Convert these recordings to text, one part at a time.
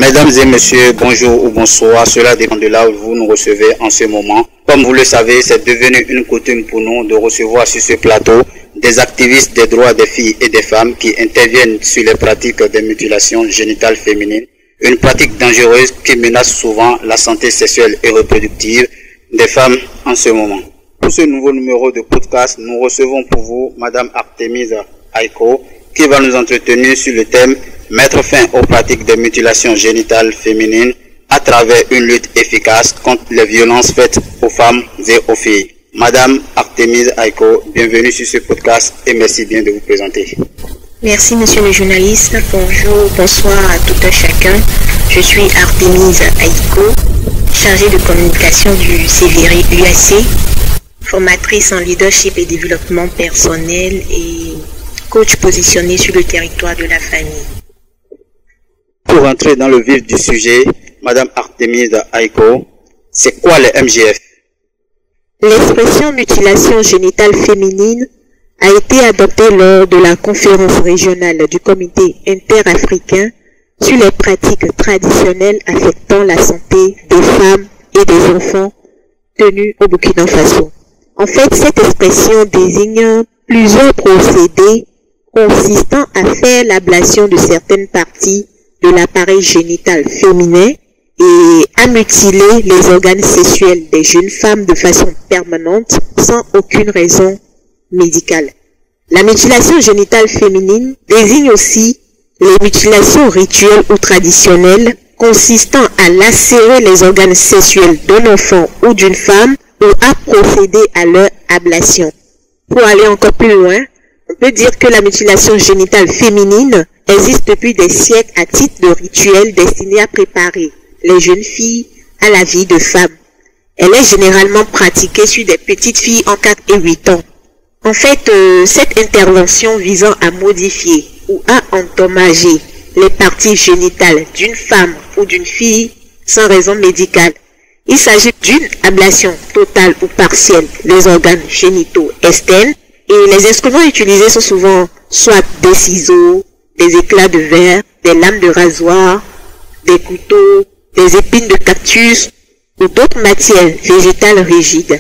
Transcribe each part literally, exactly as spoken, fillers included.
Mesdames et messieurs, bonjour ou bonsoir, cela dépend de là où vous nous recevez en ce moment. Comme vous le savez, c'est devenu une coutume pour nous de recevoir sur ce plateau des activistes des droits des filles et des femmes qui interviennent sur les pratiques des mutilations génitales féminines, une pratique dangereuse qui menace souvent la santé sexuelle et reproductive des femmes en ce moment. Pour ce nouveau numéro de podcast, nous recevons pour vous Madame Artemise Aiko qui va nous entretenir sur le thème mettre fin aux pratiques de mutilation génitale féminine à travers une lutte efficace contre les violences faites aux femmes et aux filles. Madame Artemise Aiko, bienvenue sur ce podcast et merci bien de vous présenter. Merci monsieur le journaliste, bonjour, bonsoir à tout un chacun. Je suis Artemise Aiko, chargée de communication du C V R I U A C, formatrice en leadership et développement personnel et coach positionné sur le territoire de la famille. Pour rentrer dans le vif du sujet, Madame Artemise Aiko, c'est quoi les M G F? L'expression mutilation génitale féminine a été adoptée lors de la conférence régionale du comité interafricain sur les pratiques traditionnelles affectant la santé des femmes et des enfants tenue au Burkina Faso. En fait, cette expression désigne plusieurs procédés consistant à faire l'ablation de certaines parties de l'appareil génital féminin et à mutiler les organes sexuels des jeunes femmes de façon permanente sans aucune raison médicale. La mutilation génitale féminine désigne aussi les mutilations rituelles ou traditionnelles consistant à lacérer les organes sexuels d'un enfant ou d'une femme ou à procéder à leur ablation. Pour aller encore plus loin, on peut dire que la mutilation génitale féminine existe depuis des siècles à titre de rituel destiné à préparer les jeunes filles à la vie de femme. Elle est généralement pratiquée sur des petites filles en quatre et huit ans. En fait, euh, cette intervention visant à modifier ou à endommager les parties génitales d'une femme ou d'une fille sans raison médicale. Il s'agit d'une ablation totale ou partielle des organes génitaux externes et les instruments utilisés sont souvent soit des ciseaux, des éclats de verre, des lames de rasoir, des couteaux, des épines de cactus ou d'autres matières végétales rigides.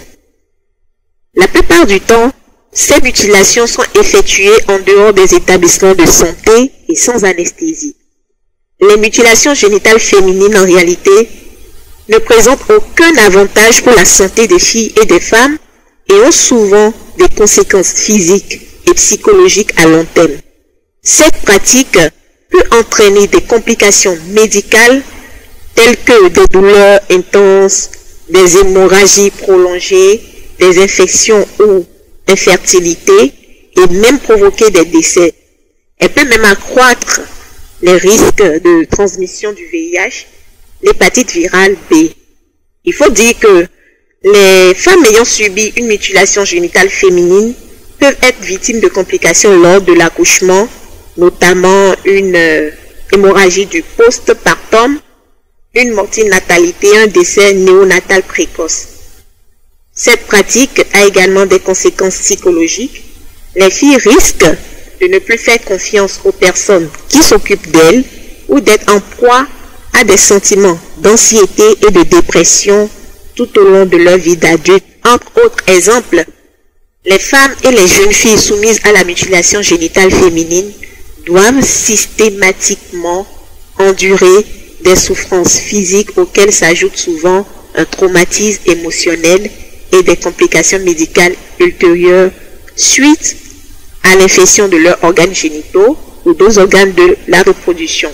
La plupart du temps, ces mutilations sont effectuées en dehors des établissements de santé et sans anesthésie. Les mutilations génitales féminines en réalité ne présentent aucun avantage pour la santé des filles et des femmes et ont souvent des conséquences physiques et psychologiques à long terme. Cette pratique peut entraîner des complications médicales telles que des douleurs intenses, des hémorragies prolongées, des infections ou infertilité et même provoquer des décès. Elle peut même accroître les risques de transmission du V I H, l'hépatite virale B. Il faut dire que les femmes ayant subi une mutilation génitale féminine peuvent être victimes de complications lors de l'accouchement, notamment une euh, hémorragie du postpartum, une mortinatalité et un décès néonatal précoce. Cette pratique a également des conséquences psychologiques. Les filles risquent de ne plus faire confiance aux personnes qui s'occupent d'elles ou d'être en proie à des sentiments d'anxiété et de dépression tout au long de leur vie d'adulte. Entre autres exemples, les femmes et les jeunes filles soumises à la mutilation génitale féminine doivent systématiquement endurer des souffrances physiques auxquelles s'ajoute souvent un traumatisme émotionnel et des complications médicales ultérieures suite à l'infection de leurs organes génitaux ou d'autres organes de la reproduction.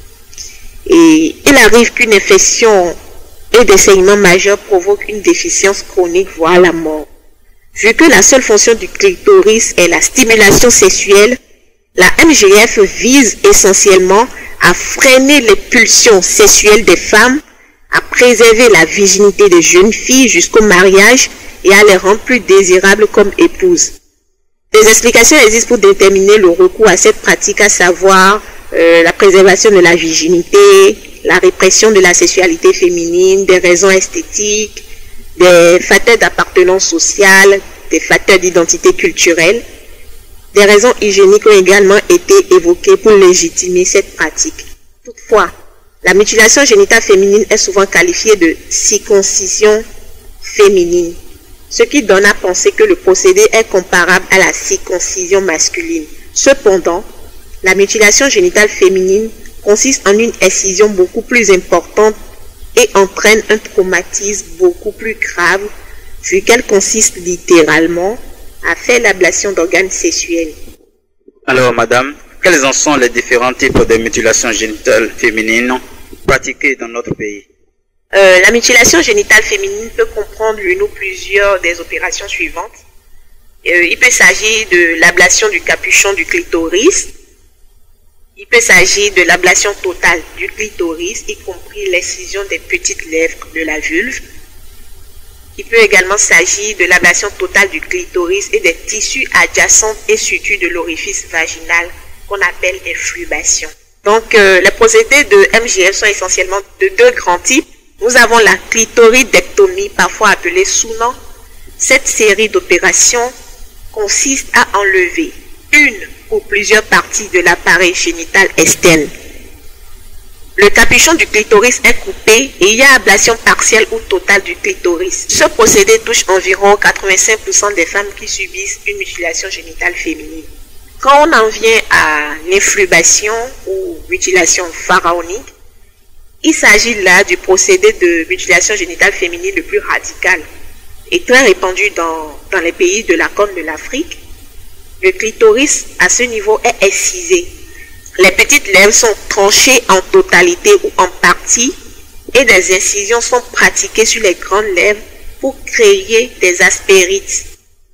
Et il arrive qu'une infection et des saignements majeurs provoquent une déficience chronique, voire la mort. Vu que la seule fonction du clitoris est la stimulation sexuelle, la M G F vise essentiellement à freiner les pulsions sexuelles des femmes, à préserver la virginité des jeunes filles jusqu'au mariage et à les rendre plus désirables comme épouses. Des explications existent pour déterminer le recours à cette pratique, à savoir euh, la préservation de la virginité, la répression de la sexualité féminine, des raisons esthétiques, des facteurs d'appartenance sociale, des facteurs d'identité culturelle. Des raisons hygiéniques ont également été évoquées pour légitimer cette pratique. Toutefois, La mutilation génitale féminine est souvent qualifiée de circoncision féminine, ce qui donne à penser que le procédé est comparable à la circoncision masculine. Cependant, la mutilation génitale féminine consiste en une incision beaucoup plus importante et entraîne un traumatisme beaucoup plus grave, vu qu'elle consiste littéralement à faire l'ablation d'organes sexuels. Alors, madame, quels en sont les différents types de mutilations génitales féminines pratiquées dans notre pays? Euh, la mutilation génitale féminine peut comprendre l'une ou plusieurs des opérations suivantes. Euh, il peut s'agir de l'ablation du capuchon du clitoris. Il peut s'agir de l'ablation totale du clitoris, y compris l'excision des petites lèvres de la vulve. Il peut également s'agir de l'ablation totale du clitoris et des tissus adjacents et sutures de l'orifice vaginal qu'on appelle influbation. Donc, euh, les procédés de M G F sont essentiellement de deux grands types. Nous avons la clitoridectomie, parfois appelée sous-nom. Cette série d'opérations consiste à enlever une ou plusieurs parties de l'appareil génital externe. Le capuchon du clitoris est coupé et il y a ablation partielle ou totale du clitoris. Ce procédé touche environ quatre-vingt-cinq pour cent des femmes qui subissent une mutilation génitale féminine. Quand on en vient à l'influbation ou mutilation pharaonique, il s'agit là du procédé de mutilation génitale féminine le plus radical et très répandu dans, dans les pays de la Corne de l'Afrique. Le clitoris à ce niveau est excisé. Les petites lèvres sont tranchées en totalité ou en partie et des incisions sont pratiquées sur les grandes lèvres pour créer des aspérites.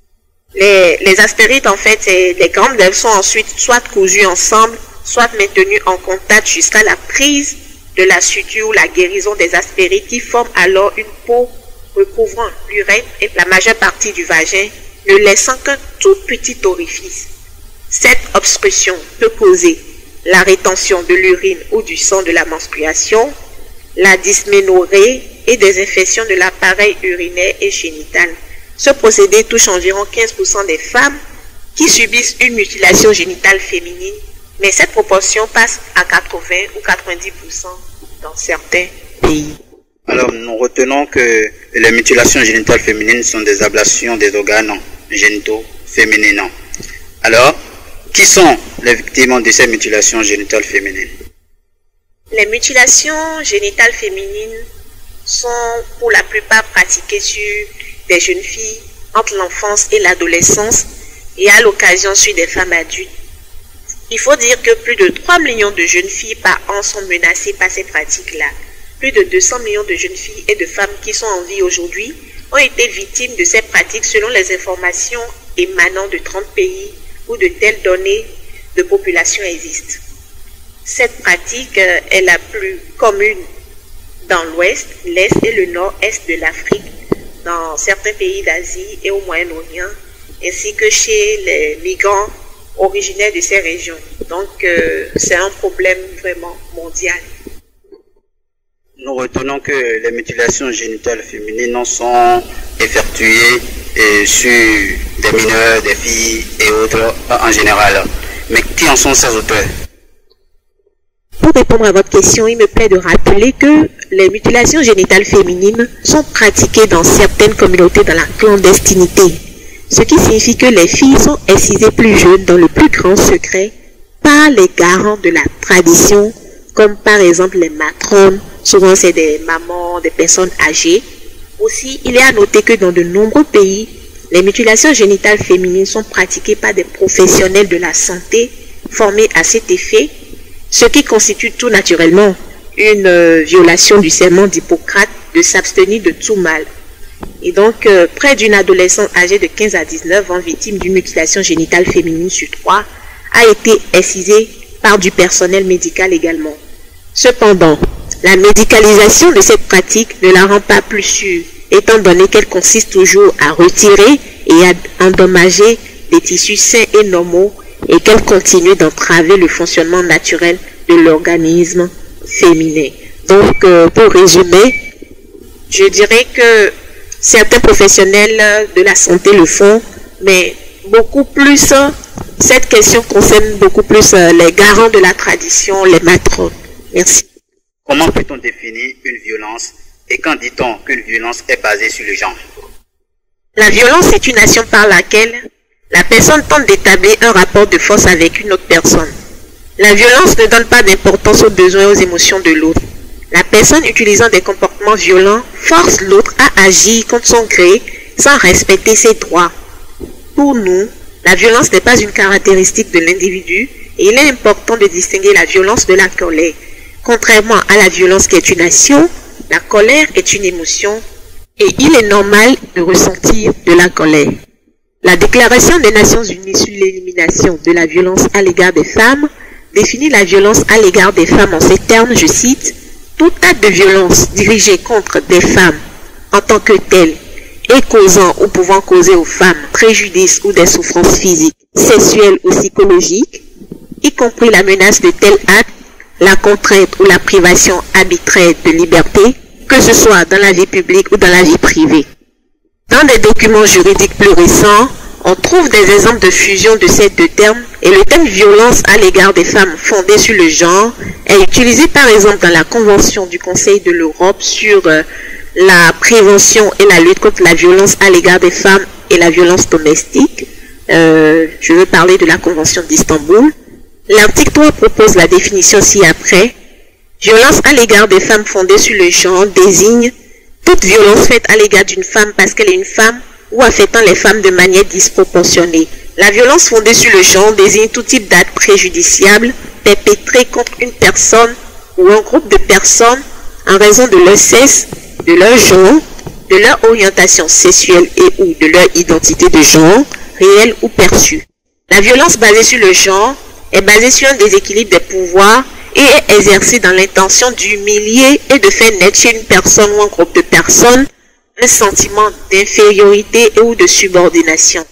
Les, les aspérites, en fait, les grandes lèvres sont ensuite soit cousues ensemble, soit maintenues en contact jusqu'à la prise de la suture ou la guérison des aspérites qui forment alors une peau recouvrant l'urètre et la majeure partie du vagin, ne laissant qu'un tout petit orifice. Cette obstruction peut causer la rétention de l'urine ou du sang de la menstruation, la dysménorrhée et des infections de l'appareil urinaire et génital. Ce procédé touche environ quinze pour cent des femmes qui subissent une mutilation génitale féminine, mais cette proportion passe à quatre-vingts ou quatre-vingt-dix pour cent dans certains pays. Alors, nous retenons que les mutilations génitales féminines sont des ablations des organes génitaux féminins. Alors, qui sont les victimes de ces mutilations génitales féminines? Les mutilations génitales féminines sont pour la plupart pratiquées sur des jeunes filles entre l'enfance et l'adolescence et à l'occasion sur des femmes adultes. Il faut dire que plus de trois millions de jeunes filles par an sont menacées par ces pratiques-là. Plus de deux cents millions de jeunes filles et de femmes qui sont en vie aujourd'hui ont été victimes de ces pratiques selon les informations émanant de trente pays où de telles données de population existent. Cette pratique est la plus commune dans l'ouest, l'est et le nord-est de l'Afrique, dans certains pays d'Asie et au Moyen-Orient, ainsi que chez les migrants originaires de ces régions. Donc, euh, c'est un problème vraiment mondial. Nous retenons que les mutilations génitales féminines sont effectuées et sur des mineurs, des filles et autres en général. Mais qui en sont ces auteurs? Pour répondre à votre question, il me plaît de rappeler que les mutilations génitales féminines sont pratiquées dans certaines communautés dans la clandestinité, ce qui signifie que les filles sont excisées plus jeunes dans le plus grand secret par les garants de la tradition, comme par exemple les matrones, souvent c'est des mamans, des personnes âgées. Aussi, il est à noter que dans de nombreux pays, les mutilations génitales féminines sont pratiquées par des professionnels de la santé formés à cet effet, ce qui constitue tout naturellement une euh, violation du serment d'Hippocrate de s'abstenir de tout mal. Et donc, euh, près d'une adolescente âgée de quinze à dix-neuf ans victime d'une mutilation génitale féminine sur trois a été excisée par du personnel médical également. Cependant, la médicalisation de cette pratique ne la rend pas plus sûre, étant donné qu'elle consiste toujours à retirer et à endommager des tissus sains et normaux et qu'elle continue d'entraver le fonctionnement naturel de l'organisme féminin. Donc, euh, pour résumer, je dirais que certains professionnels de la santé le font, mais beaucoup plus, cette question concerne beaucoup plus les garants de la tradition, les matrones. Merci. Comment peut-on définir une violence et quand dit-on qu'une violence est basée sur le genre? La violence est une action par laquelle la personne tente d'établir un rapport de force avec une autre personne. La violence ne donne pas d'importance aux besoins et aux émotions de l'autre. La personne utilisant des comportements violents force l'autre à agir contre son gré sans respecter ses droits. Pour nous, la violence n'est pas une caractéristique de l'individu et il est important de distinguer la violence de la colère. Contrairement à la violence qui est une action, la colère est une émotion et il est normal de ressentir de la colère. La Déclaration des Nations Unies sur l'élimination de la violence à l'égard des femmes définit la violence à l'égard des femmes en ces termes, je cite, « Tout acte de violence dirigé contre des femmes en tant que telles et causant ou pouvant causer aux femmes préjudice ou des souffrances physiques, sexuelles ou psychologiques, y compris la menace de tel acte, la contrainte ou la privation arbitraire de liberté, que ce soit dans la vie publique ou dans la vie privée. » Dans des documents juridiques plus récents, on trouve des exemples de fusion de ces deux termes et le terme violence à l'égard des femmes fondée sur le genre est utilisé par exemple dans la Convention du Conseil de l'Europe sur euh, la prévention et la lutte contre la violence à l'égard des femmes et la violence domestique. Euh, je veux parler de la Convention d'Istanbul. L'article trois propose la définition ci-après. Violence à l'égard des femmes fondée sur le genre désigne toute violence faite à l'égard d'une femme parce qu'elle est une femme ou affectant les femmes de manière disproportionnée. La violence fondée sur le genre désigne tout type d'acte préjudiciable perpétré contre une personne ou un groupe de personnes en raison de leur sexe, de leur genre, de leur orientation sexuelle et ou de leur identité de genre, réelle ou perçue. La violence basée sur le genre est basée sur un déséquilibre des pouvoirs et est exercée dans l'intention d'humilier et de faire naître chez une personne ou un groupe de personnes un sentiment d'infériorité et ou de subordination.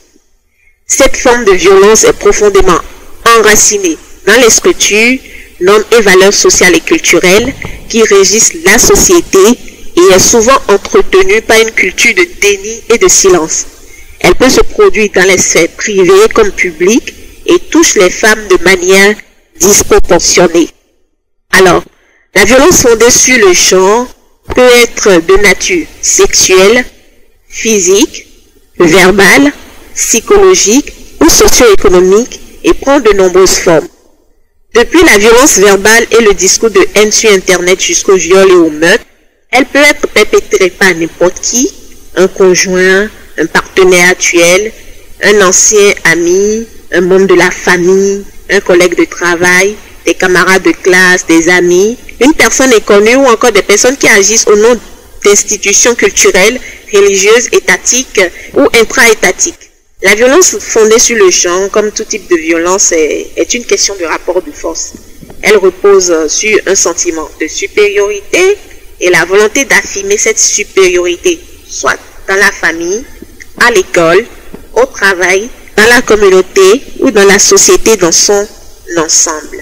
Cette forme de violence est profondément enracinée dans les structures, normes et valeurs sociales et culturelles qui régissent la société et est souvent entretenue par une culture de déni et de silence. Elle peut se produire dans les sphères privées comme publiques et touche les femmes de manière disproportionnée. Alors, la violence fondée sur le genre peut être de nature sexuelle, physique, verbale, psychologique ou socio-économique et prend de nombreuses formes. Depuis la violence verbale et le discours de haine sur Internet jusqu'au viol et au meurtre, elle peut être perpétrée par n'importe qui, un conjoint, un partenaire actuel, un ancien ami, un membre de la famille, un collègue de travail, des camarades de classe, des amis, une personne inconnue ou encore des personnes qui agissent au nom d'institutions culturelles, religieuses, étatiques ou intra-étatiques. La violence fondée sur le genre, comme tout type de violence, est, est une question de rapport de force. Elle repose sur un sentiment de supériorité et la volonté d'affirmer cette supériorité, soit dans la famille, à l'école, au travail, dans la communauté ou dans la société dans son ensemble.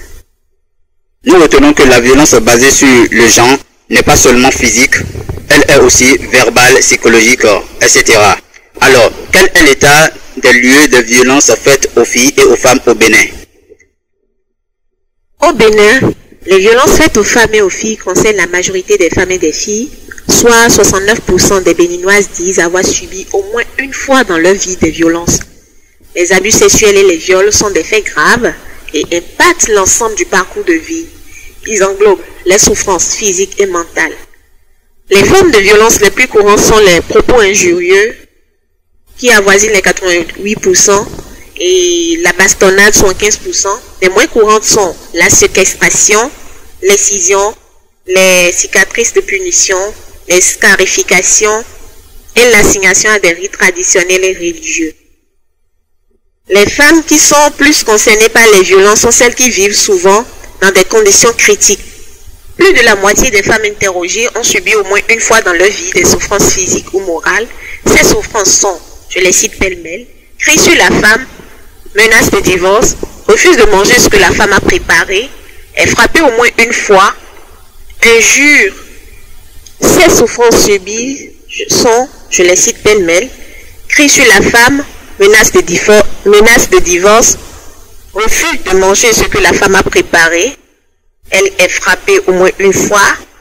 Nous retenons que la violence basée sur le genre n'est pas seulement physique, elle est aussi verbale, psychologique, et cetera. Alors, quel est l'état des lieux de violence faites aux filles et aux femmes au Bénin? Au Bénin, les violences faites aux femmes et aux filles concernent la majorité des femmes et des filles, soit soixante-neuf pour cent des Béninoises disent avoir subi au moins une fois dans leur vie des violences. Les abus sexuels et les viols sont des faits graves et impactent l'ensemble du parcours de vie. Ils englobent les souffrances physiques et mentales. Les formes de violence les plus courantes sont les propos injurieux, qui avoisinent les quatre-vingt-huit pour cent, et la bastonnade sont quinze pour cent. Les moins courantes sont la séquestration, l'excision, les cicatrices de punition, les scarifications et l'assignation à des rites traditionnels et religieux. Les femmes qui sont plus concernées par les violences sont celles qui vivent souvent dans des conditions critiques. Plus de la moitié des femmes interrogées ont subi au moins une fois dans leur vie des souffrances physiques ou morales. Ces souffrances sont, je les cite pêle-mêle, cris sur la femme, menace de divorce, refuse de manger ce que la femme a préparé, est frappée au moins une fois, injure. Ces souffrances subies sont, je les cite pêle-mêle, cris sur la femme, menace de, menace de divorce, refuse de manger ce que la femme a préparé, elle est frappée au moins une fois,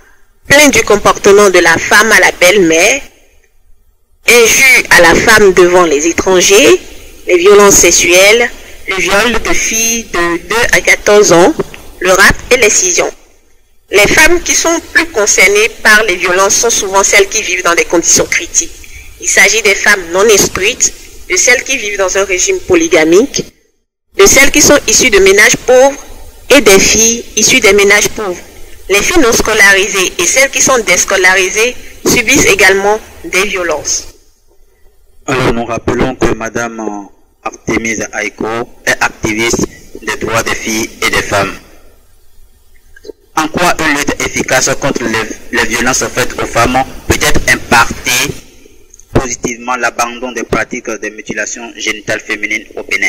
plaint du comportement de la femme à la belle-mère, injure à la femme devant les étrangers, les violences sexuelles, le viol de filles de deux à quatorze ans, le rapt et l'excision. Les femmes qui sont plus concernées par les violences sont souvent celles qui vivent dans des conditions critiques. Il s'agit des femmes non instruites, de celles qui vivent dans un régime polygamique, de celles qui sont issues de ménages pauvres et des filles issues des ménages pauvres. Les filles non scolarisées et celles qui sont déscolarisées subissent également des violences. Alors nous rappelons que Madame Artémise Aiko est activiste des droits des filles et des femmes. En quoi une lutte efficace contre les, les violences faites aux femmes peut-être impacter positivement l'abandon des pratiques de mutilation génitale féminine au Bénin?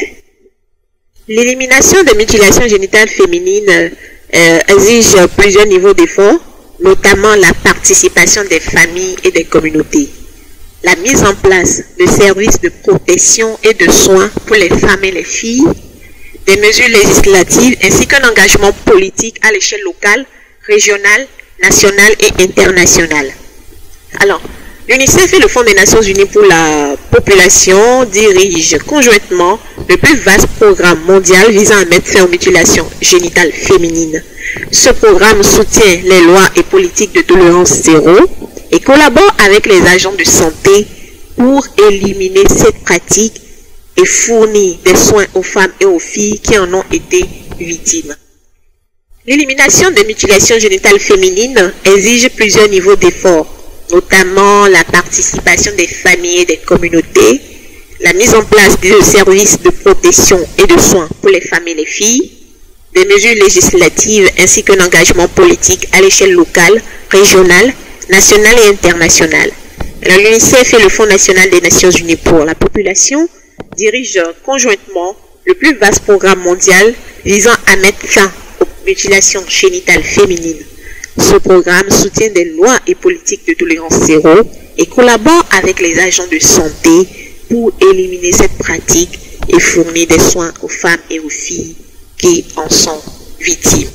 L'élimination des mutilations génitales féminines euh, exige plusieurs niveaux d'efforts, notamment la participation des familles et des communautés. La mise en place de services de protection et de soins pour les femmes et les filles, des mesures législatives ainsi qu'un engagement politique à l'échelle locale, régionale, nationale et internationale. Alors, l'UNICEF et le Fonds des Nations Unies pour la population dirigent conjointement le plus vaste programme mondial visant à mettre fin aux mutilations génitales féminines. Ce programme soutient les lois et politiques de tolérance zéro et collabore avec les agents de santé pour éliminer cette pratique et fournir des soins aux femmes et aux filles qui en ont été victimes. L'élimination des mutilations génitales féminines exige plusieurs niveaux d'efforts, notamment la participation des familles et des communautés, la mise en place de services de protection et de soins pour les femmes et les filles, des mesures législatives ainsi qu'un engagement politique à l'échelle locale, régionale, nationale et internationale. L'UNICEF et le Fonds national des Nations Unies pour la population dirigent conjointement le plus vaste programme mondial visant à mettre fin aux mutilations génitales féminines. Ce programme soutient des lois et politiques de tolérance zéro et collabore avec les agents de santé pour éliminer cette pratique et fournir des soins aux femmes et aux filles qui en sont victimes.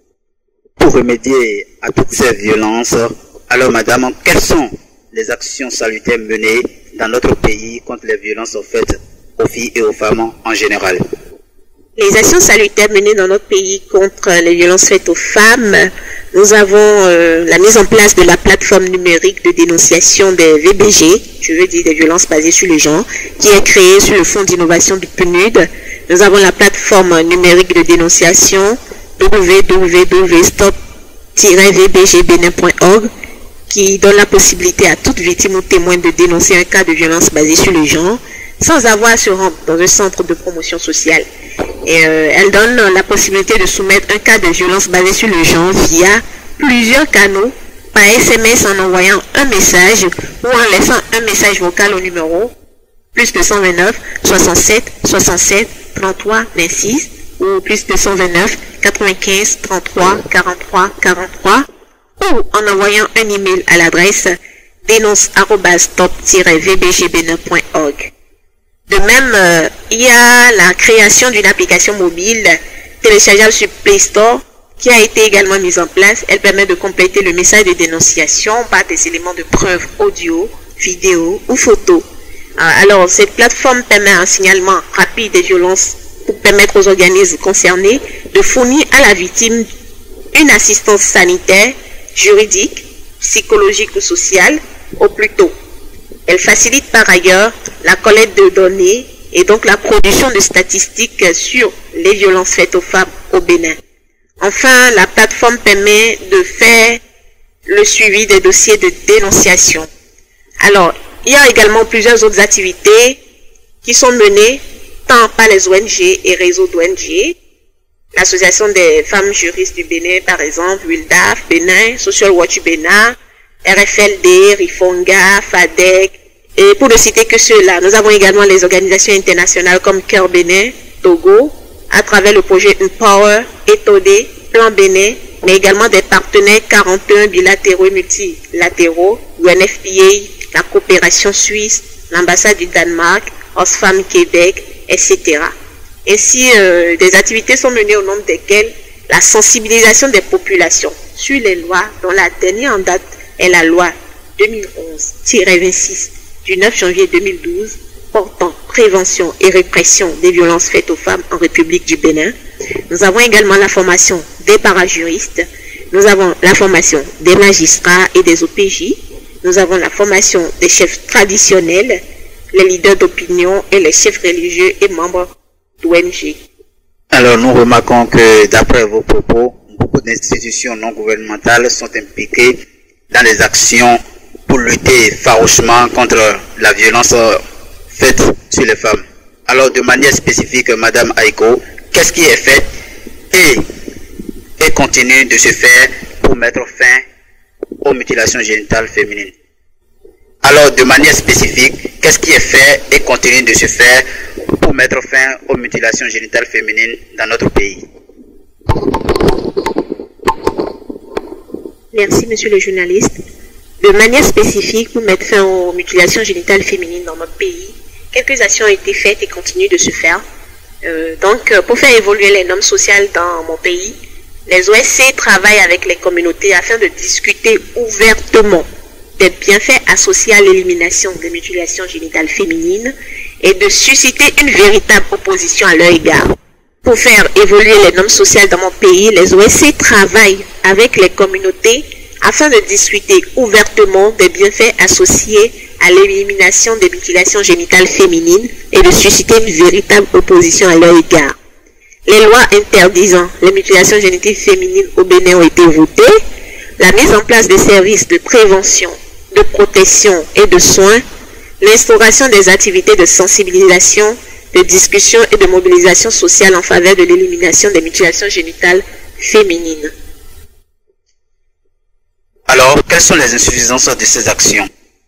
Pour remédier à toutes ces violences, alors madame, quelles sont les actions salutaires menées dans notre pays contre les violences faites aux filles et aux femmes en général? Les actions salutaires menées dans notre pays contre les violences faites aux femmes, nous avons euh, la mise en place de la plateforme numérique de dénonciation des V B G, je veux dire des violences basées sur le genre, qui est créée sur le fonds d'innovation du P N U D. Nous avons la plateforme numérique de dénonciation w w w point stop tiret v b g benin point org qui donne la possibilité à toute victime ou témoin de dénoncer un cas de violence basée sur le genre sans avoir à se rendre dans un centre de promotion sociale. Et euh, elle donne la possibilité de soumettre un cas de violence basée sur le genre via plusieurs canaux, par S M S en envoyant un message ou en laissant un message vocal au numéro plus deux cent vingt-neuf soixante-sept soixante-sept trente-trois vingt-six ou plus deux cent vingt-neuf quatre-vingt-quinze trente-trois quarante-trois quarante-trois ou en envoyant un email à l'adresse dénonce arobase stop tiret v b g benin point org. De même, euh, il y a la création d'une application mobile téléchargeable sur Play Store qui a été également mise en place. Elle permet de compléter le message de dénonciation par des éléments de preuve audio, vidéo ou photo. Euh, alors, cette plateforme permet un signalement rapide des violences pour permettre aux organismes concernés de fournir à la victime une assistance sanitaire, juridique, psychologique ou sociale au plus tôt. Elle facilite par ailleurs la collecte de données et donc la production de statistiques sur les violences faites aux femmes au Bénin. Enfin, la plateforme permet de faire le suivi des dossiers de dénonciation. Alors, il y a également plusieurs autres activités qui sont menées tant par les O N G et réseaux d'O N G. L'Association des femmes juristes du Bénin, par exemple, WILDAF, Bénin, Social Watch Bénin, R F L D, Rifonga, FADEC, et pour ne citer que ceux-là, nous avons également les organisations internationales comme Cœur Bénin, Togo, à travers le projet Empower, Etodé, Plan Bénin, mais également des partenaires quarante et un bilatéraux et multilatéraux, U N F P A, la coopération suisse, l'ambassade du Danemark, Oxfam Québec, et cetera. Ainsi, euh, des activités sont menées au nombre desquelles la sensibilisation des populations sur les lois dont la dernière en date est la loi deux mille onze tiret vingt-six du neuf janvier deux mille douze portant prévention et répression des violences faites aux femmes en République du Bénin. Nous avons également la formation des parajuristes, nous avons la formation des magistrats et des O P J, nous avons la formation des chefs traditionnels, les leaders d'opinion et les chefs religieux et membres d'O N G. Alors nous remarquons que d'après vos propos, beaucoup d'institutions non gouvernementales sont impliquées dans les actions pour lutter farouchement contre la violence faite sur les femmes. Alors de manière spécifique, Madame Aiko, qu'est-ce qui est fait et, et continue de se faire pour mettre fin aux mutilations génitales féminines? Alors de manière spécifique, qu'est-ce qui est fait et continue de se faire pour mettre fin aux mutilations génitales féminines dans notre pays? Merci, monsieur le journaliste. De manière spécifique, pour mettre fin aux mutilations génitales féminines dans notre pays, quelques actions ont été faites et continuent de se faire. Euh, donc, pour faire évoluer les normes sociales dans mon pays, les O S C travaillent avec les communautés afin de discuter ouvertement des bienfaits associés à l'élimination des mutilations génitales féminines et de susciter une véritable opposition à leur égard. Pour faire évoluer les normes sociales dans mon pays, les O S C travaillent avec les communautés afin de discuter ouvertement des bienfaits associés à l'élimination des mutilations génitales féminines et de susciter une véritable opposition à leur égard. Les lois interdisant les mutilations génitales féminines au Bénin ont été votées. La mise en place des services de prévention, de protection et de soins, l'instauration des activités de sensibilisation, de discussion et de mobilisation sociale en faveur de l'élimination des mutilations génitales féminines. Alors, quelles sont les insuffisances de ces actions?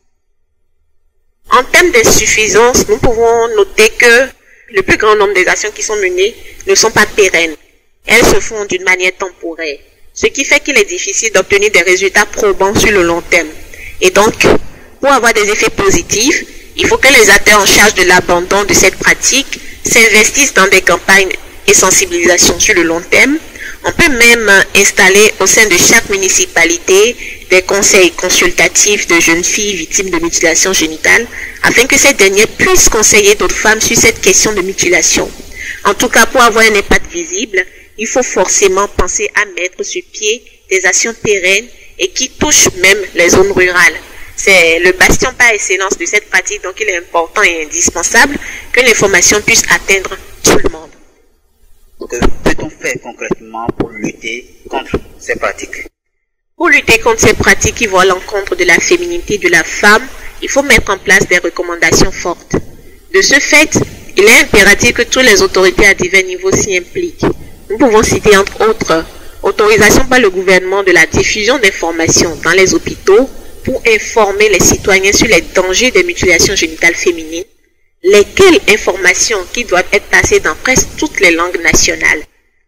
En termes d'insuffisance, nous pouvons noter que le plus grand nombre des actions qui sont menées ne sont pas pérennes. Elles se font d'une manière temporaire, ce qui fait qu'il est difficile d'obtenir des résultats probants sur le long terme. Et donc, pour avoir des effets positifs, il faut que les acteurs en charge de l'abandon de cette pratique s'investissent dans des campagnes et sensibilisation sur le long terme. On peut même installer au sein de chaque municipalité des conseils consultatifs de jeunes filles victimes de mutilations génitales afin que ces dernières puissent conseiller d'autres femmes sur cette question de mutilation. En tout cas, pour avoir un impact visible, il faut forcément penser à mettre sur pied des actions pérennes et qui touchent même les zones rurales. C'est le bastion par excellence de cette pratique, donc il est important et indispensable que l'information puisse atteindre tout le monde. Que peut-on faire concrètement pour lutter contre ces pratiques? Pour lutter contre ces pratiques qui vont à l'encontre de la féminité de la femme, il faut mettre en place des recommandations fortes. De ce fait, il est impératif que toutes les autorités à divers niveaux s'y impliquent. Nous pouvons citer entre autres autorisation par le gouvernement de la diffusion d'informations dans les hôpitaux pour informer les citoyens sur les dangers des mutilations génitales féminines, lesquelles informations qui doivent être passées dans presque toutes les langues nationales.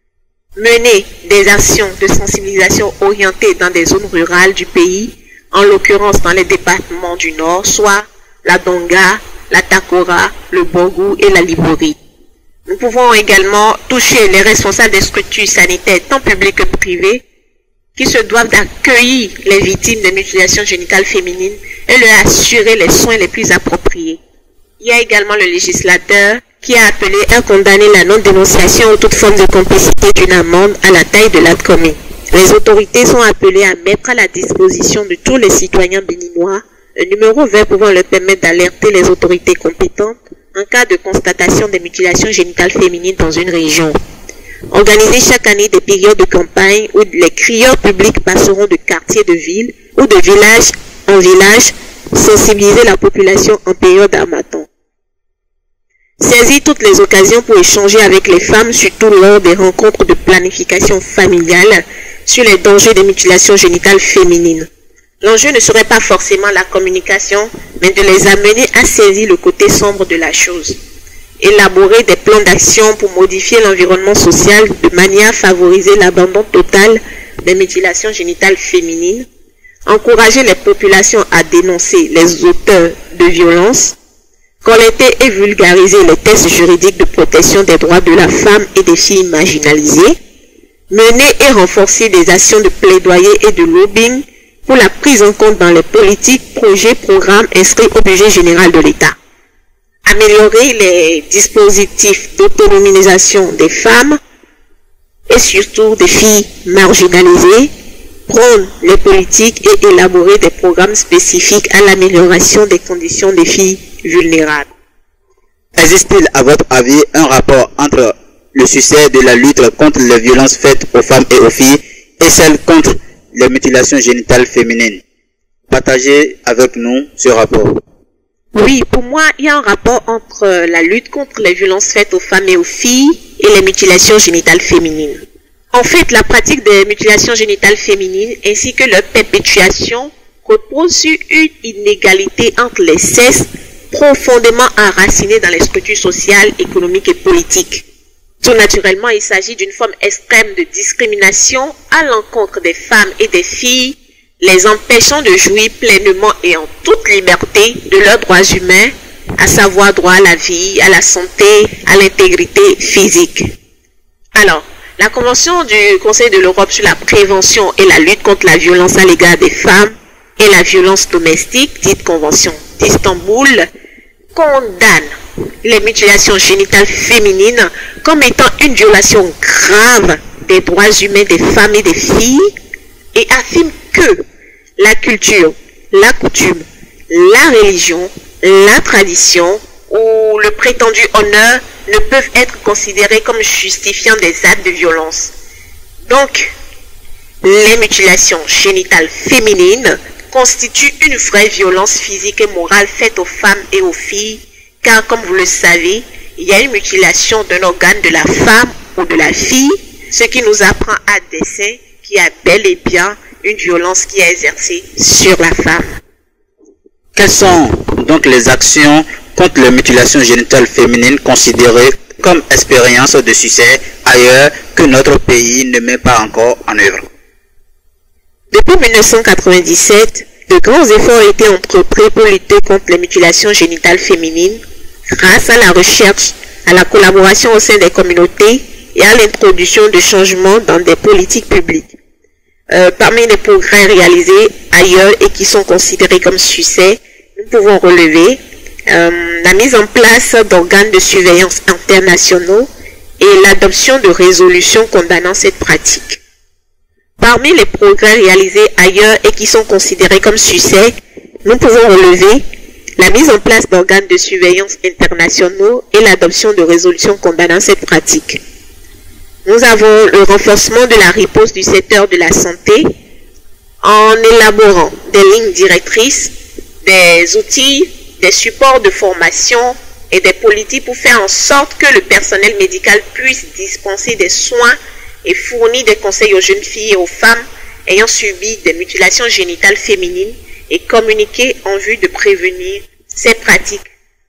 Mener des actions de sensibilisation orientées dans des zones rurales du pays, en l'occurrence dans les départements du Nord, soit la Donga, la Takora, le Bongou et la Libori. Nous pouvons également toucher les responsables des structures sanitaires, tant publiques que privées, qui se doivent d'accueillir les victimes de mutilations génitales féminines et leur assurer les soins les plus appropriés. Il y a également le législateur qui a appelé à condamner la non-dénonciation ou toute forme de complicité d'une amende à la taille de l'acte commis. Les autorités sont appelées à mettre à la disposition de tous les citoyens béninois un numéro vert pouvant leur permettre d'alerter les autorités compétentes en cas de constatation des mutilations génitales féminines dans une région. Organiser chaque année des périodes de campagne où les crieurs publics passeront de quartier de ville ou de village en village, sensibiliser la population en période d'harmattan. Saisir toutes les occasions pour échanger avec les femmes, surtout lors des rencontres de planification familiale, sur les dangers des mutilations génitales féminines. L'enjeu ne serait pas forcément la communication, mais de les amener à saisir le côté sombre de la chose. Élaborer des plans d'action pour modifier l'environnement social de manière à favoriser l'abandon total des mutilations génitales féminines. Encourager les populations à dénoncer les auteurs de violences. Collecter et vulgariser les textes juridiques de protection des droits de la femme et des filles marginalisées. mener et renforcer des actions de plaidoyer et de lobbying pour la prise en compte dans les politiques, projets, programmes inscrits au budget général de l'État. Améliorer les dispositifs d'autonomisation des femmes et surtout des filles marginalisées, prône les politiques et élaborer des programmes spécifiques à l'amélioration des conditions des filles vulnérables. Existe-t-il, à votre avis, un rapport entre le succès de la lutte contre les violences faites aux femmes et aux filles et celle contre les mutilations génitales féminines? Partagez avec nous ce rapport. Oui, pour moi, il y a un rapport entre la lutte contre les violences faites aux femmes et aux filles et les mutilations génitales féminines. En fait, la pratique des mutilations génitales féminines ainsi que leur perpétuation repose sur une inégalité entre les sexes profondément enracinée dans les structures sociales, économiques et politiques. Tout naturellement, il s'agit d'une forme extrême de discrimination à l'encontre des femmes et des filles, les empêchant de jouir pleinement et en toute liberté de leurs droits humains, à savoir droit à la vie, à la santé, à l'intégrité physique. Alors, la Convention du Conseil de l'Europe sur la prévention et la lutte contre la violence à l'égard des femmes et la violence domestique, dite Convention d'Istanbul, condamne les mutilations génitales féminines comme étant une violation grave des droits humains des femmes et des filles et affirme que la culture, la coutume, la religion, la tradition ou le prétendu honneur ne peuvent être considérés comme justifiant des actes de violence. Donc, les mutilations génitales féminines constituent une vraie violence physique et morale faite aux femmes et aux filles, car comme vous le savez, il y a une mutilation d'un organe de la femme ou de la fille, ce qui nous apprend à dessein qu'il y a bel et bien une violence qui est exercée sur la femme. Quelles sont donc les actions contre les mutilations génitales féminines considérées comme expérience de succès ailleurs que notre pays ne met pas encore en œuvre? Depuis mille neuf cent quatre-vingt-dix-sept, de grands efforts ont été entrepris pour lutter contre les mutilations génitales féminines grâce à la recherche, à la collaboration au sein des communautés et à l'introduction de changements dans des politiques publiques. Euh, parmi les progrès réalisés ailleurs et qui sont considérés comme succès, nous pouvons relever euh, la mise en place d'organes de surveillance internationaux et l'adoption de résolutions condamnant cette pratique. Parmi les progrès réalisés ailleurs et qui sont considérés comme succès, nous pouvons relever la mise en place d'organes de surveillance internationaux et l'adoption de résolutions condamnant cette pratique. Nous avons le renforcement de la riposte du secteur de la santé en élaborant des lignes directrices, des outils, des supports de formation et des politiques pour faire en sorte que le personnel médical puisse dispenser des soins et fournir des conseils aux jeunes filles et aux femmes ayant subi des mutilations génitales féminines et communiquer en vue de prévenir ces pratiques.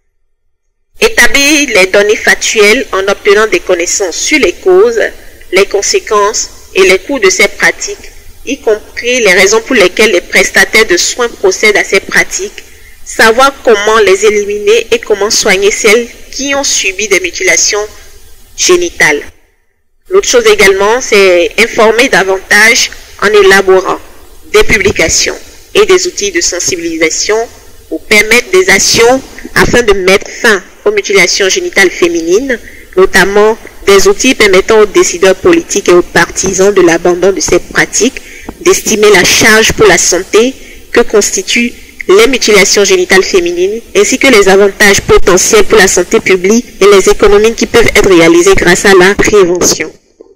Établir les données factuelles en obtenant des connaissances sur les causes, les conséquences et les coûts de ces pratiques, y compris les raisons pour lesquelles les prestataires de soins procèdent à ces pratiques, savoir comment les éliminer et comment soigner celles qui ont subi des mutilations génitales. L'autre chose également, c'est informer davantage en élaborant des publications et des outils de sensibilisation pour permettre des actions afin de mettre fin aux mutilations génitales féminines, notamment des outils permettant aux décideurs politiques et aux partisans de l'abandon de ces pratiques d'estimer la charge pour la santé que constituent les mutilations génitales féminines, ainsi que les avantages potentiels pour la santé publique et les économies qui peuvent être réalisées grâce à la prévention.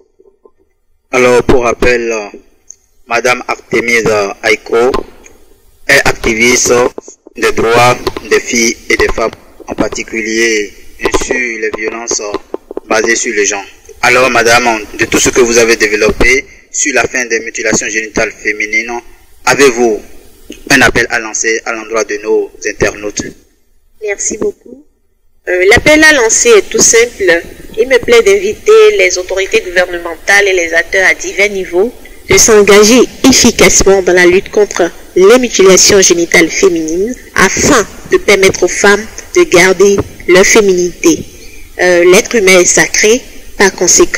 Alors, pour rappel, Madame Artémise Aiko est activiste des droits des filles et des femmes, en particulier sur les violences basées sur le genre. Alors, Madame, de tout ce que vous avez développé sur la fin des mutilations génitales féminines, avez-vous un appel à lancer à l'endroit de nos internautes? Merci beaucoup. Euh, L'appel à lancer est tout simple. Il me plaît d'inviter les autorités gouvernementales et les acteurs à divers niveaux de s'engager efficacement dans la lutte contre les mutilations génitales féminines afin de permettre aux femmes de garder leur féminité. Euh, L'être humain est sacré, par conséquent,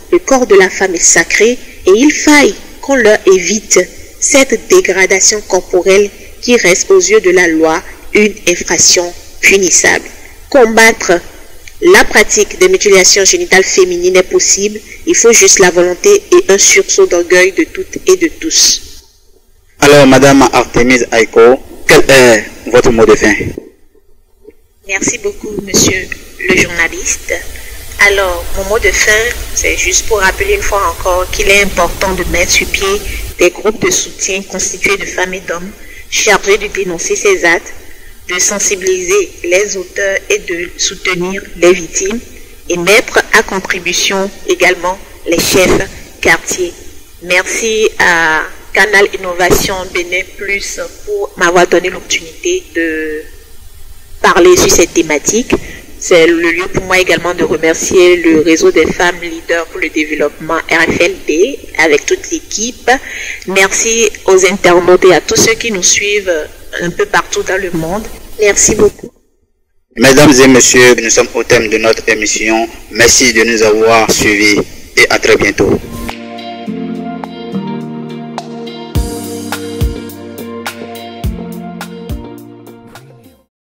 le corps de la femme est sacré et il faille qu'on leur évite cette dégradation corporelle qui reste aux yeux de la loi une infraction punissable. Combattre la pratique des mutilations génitales féminines est possible, il faut juste la volonté et un sursaut d'orgueil de toutes et de tous. Alors, Madame Artémise Aiko, quel est votre mot de fin? Merci beaucoup, monsieur le journaliste. Alors, mon mot de fin, c'est juste pour rappeler une fois encore qu'il est important de mettre sur pied des groupes de soutien constitués de femmes et d'hommes chargés de dénoncer ces actes, de sensibiliser les auteurs et de soutenir les victimes et mettre à contribution également les chefs quartiers. Merci à Canal Innovation Bénin Plus pour m'avoir donné l'opportunité de parler sur cette thématique. C'est le lieu pour moi également de remercier le réseau des femmes leaders pour le développement R F L D avec toute l'équipe. Merci aux internautes et à tous ceux qui nous suivent un peu partout dans le monde. Merci beaucoup. Mesdames et messieurs, nous sommes au thème de notre émission. Merci de nous avoir suivis et à très bientôt.